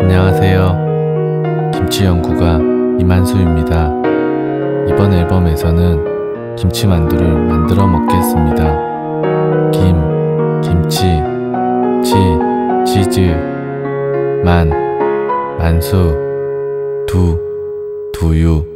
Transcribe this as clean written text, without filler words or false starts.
안녕하세요. 김치연구가 이만수입니다. 이번 앨범에서는 김치만두를 만들어 먹겠습니다. 김치, 치즈, 만수, 두유